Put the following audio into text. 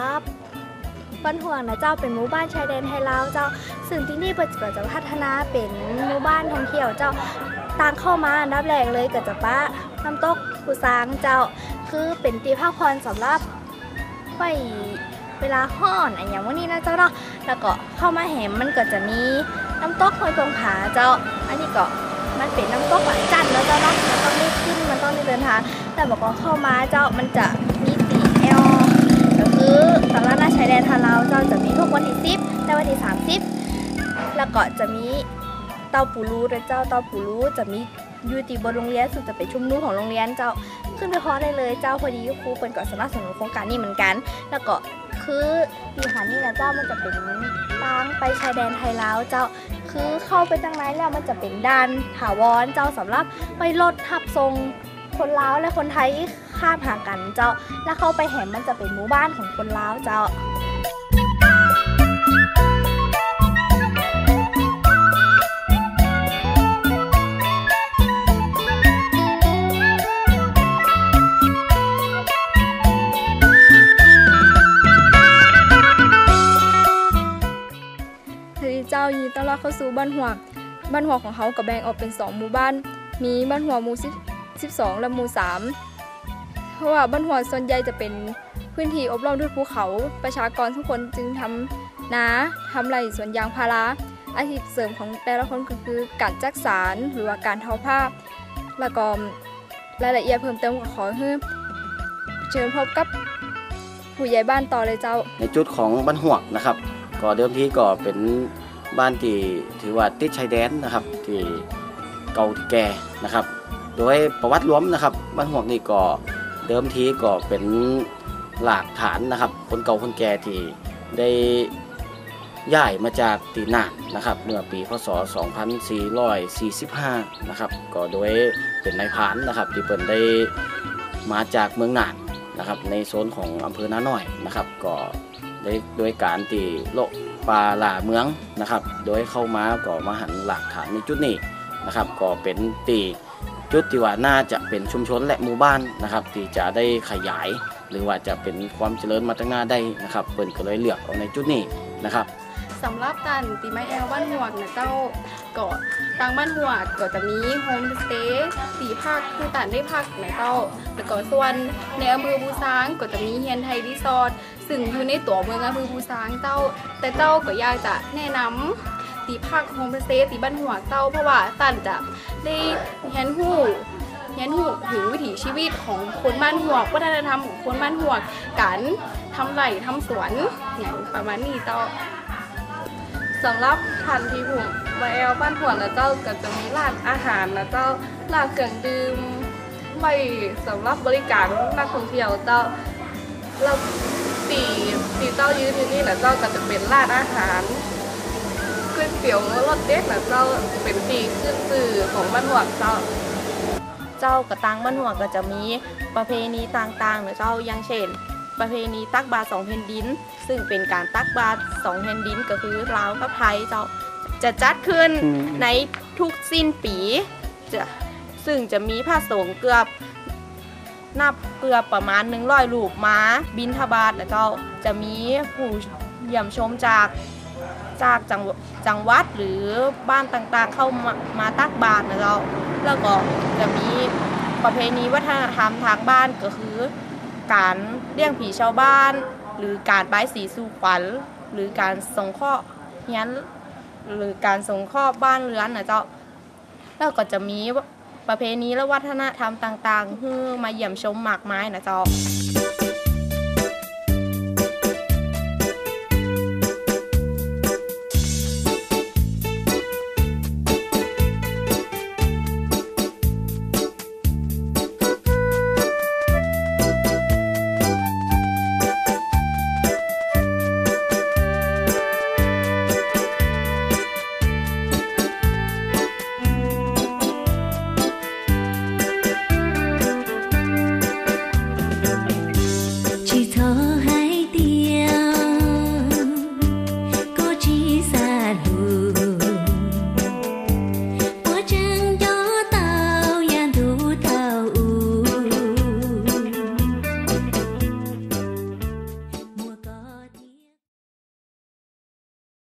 รับบ้านห่วงนะเจ้าเป็นหมู่บ้านชายแดนไทยลาวเจ้าซึ่งที่นี่ก็จะพัฒนาเป็นหมู่บ้านท่องเที่ยวเจ้าต่างเข้ามาอันดับแรกเลยก็จะปะน้ำตกปูซางเจ้าคือเป็นที่พักผ่อนสำหรับไปเวลาห้อนอย่างวันนี้นะเจ้าเนาะแล้วก็เข้ามาแหมมันก็จะมีน้ำตกห้วยพงผาเจ้าอันนี้ก็มันเป็นน้ำตกหวานจันทร์แล้วเจ้าเนาะมันต้องได้ขึ้นมันต้องได้เดินทางแต่บอกว่าเข้ามาเจ้ามันจะมีตีแอลก็คือสำหรับชายแดนไทยลาวเจ้าจะมีทุกวันที่10และวันที่30แล้วก็จะมีเตาปูรูด้วยเจ้าเตาปูรูจะมีอยู่ที่บนโรงเรียนซึ่งจะเป็นชุมนุมของโรงเรียนเจ้าขึ้นไปพอได้เลยเจ้าพอดีครูเปิดก่อนสนับสนุนโครงการนี้เหมือนกันแล้วก็คือวิหารนี่นะเจ้ามันจะเป็นทางไปชายแดนไทยลาวเจ้าคือเข้าไปทางไหนแล้วมันจะเป็นด่านถาวรเจ้าสำหรับไปรถทับทรงคนลาวและคนไทยข้ามหากันเจ้าแล้วเข้าไปแหมมันจะเป็นหมู่บ้านของคนลาวเจ้าเจ้ายินดีต้อนรับเข้าสู่บ้านหัวของเขากับแบ่งออกเป็น2หมู่บ้านมีบ้านหัวหมู่12และหมู่3เพราะว่าบ้านหัวส่วนใหญ่จะเป็นพื้นที่อบล้อมด้วยภูเขาประชากรทุกคนจึงทำนาทำไร่สวนยางพาราอาชีพเสริมของแต่ละคนก็คือการจักสานหรือว่าการทอผ้าแล้วก็รายละเอียดเพิ่มเติมก็ขอให้เชิญพบกับผู้ใหญ่บ้านต่อเลยเจ้าในจุดของบ้านหัวนะครับก็เดิมทีก็เป็นบ้านที่ถือว่าติดชายแดนนะครับที่เก่าที่แก่นะครับโดยประวัติรวมนะครับบ้านหัวนี่ก็เดิมทีก็เป็นหลักฐานนะครับคนเก่าคนแก่ที่ได้ย้ายมาจากตีน่านนะครับเมื่อปีพศ 2445นะครับก็โดยเป็นนายพรานนะครับที่เปิ่นได้มาจากเมืองน่านนะครับในโซนของอำเภอนาน้อยนะครับก็โดยการตีโลปลาหล่าเมืองนะครับโดยเข้ามาก็มาหันหลักฐานในจุดนี้นะครับก็เป็นตีจุดที่ว่าน่าจะเป็นชุมชนและหมู่บ้านนะครับที่จะได้ขยายหรือว่าจะเป็นความเจริญมาตั้งหน้าได้นะครับเปิ่นก็เลยเลือกเอาในจุดนี้นะครับสำหรับการตีไม้แอลบ้านหัวนะเจ้าก็ทางบ้านหัวก็จะมีโฮมสเตย์ตีภาคคือต่างได้พักนะเจ้าแล้วก็ส่วนในอำเภอภูซางก็จะมีเฮียนไทยรีสอร์ทซึ่งอยู่ในตัวเมืองอำเภอภูซางเจ้าแต่เจ้าก็อยากจะแนะนำตีภาคโฮมสเตย์ตีบ้านหัวเจ้าเพราะว่าต่างจะได้เฮียนหูถึงวิถีชีวิตของคนบ้านหัววัฒนธรรมของคนบ้านหัวการทำไร่ทำสวนอย่างประมาณนี้เจ้าสำหรับทันทีผมมาแอลบ้านหัวนะเจ้าก็จะมีร้านอาหารนะเจ้าร้านเครื่องดื่มไว้สำหรับบริการนักท่องเที่ยวเจ้าแล้วตีเจ้ายืนอยู่นี่นะเจ้าก็จะเป็นร้านอาหารก๋วยเตี๋ยวรสเด็ดนะเจ้าเป็นตีขึ้นสื่อของบ้านหัวเจ้ากระตังบ้านหัวก็จะมีประเพณีต่างๆนะเจ้าอย่างเช่นประเพณีตักบาตร2 แผ่นดินซึ่งเป็นการตักบาตร2 แผ่นดินก็คือลาวกับไทยจะจัดขึ้นในทุกสิ้นปีซึ่งจะมีพระสงฆ์เกือบประมาณ100 รูปมาบิณฑบาตแล้วก็จะมีผู้เยี่ยมชมจากจังหวัดหรือบ้านต่างๆเข้ามาตักบาตรนะเจ้าแล้วก็จะมีประเพณีวัฒนธรรมทางบ้านก็คือการเลี้ยงผีชาวบ้านหรือการบายสีสู่ขวัญหรือการสงเคราะห์เฮียนหรือการสงเคราะห์บ้านเรือนนะเจ้าแล้วก็จะมีประเพณีและวัฒนธรรมต่างๆให้มาเยี่ยมชมมากมายนะเจ้า